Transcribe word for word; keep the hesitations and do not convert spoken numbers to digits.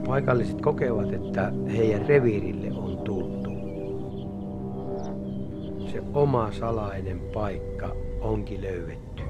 Paikalliset kokevat, että heidän reviirille on tultu. Se oma salainen paikka onkin löydetty.